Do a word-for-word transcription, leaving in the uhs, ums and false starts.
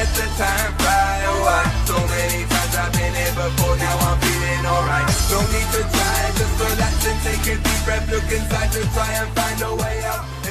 let the time fly away. So many times I've been here before, now I'm feeling alright. No need to try, just relax and take a deep breath. Look inside to try and find a way out.